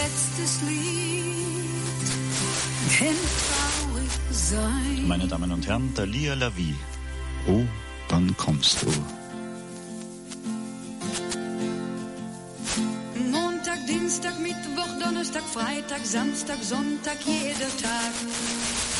letztes Lied, denn traurig sein. Meine Damen und Herren, Thalia La Vie. Oh, wann kommst du? Montag, Dienstag, Mittwoch, Donnerstag, Freitag, Samstag, Sonntag, jeder Tag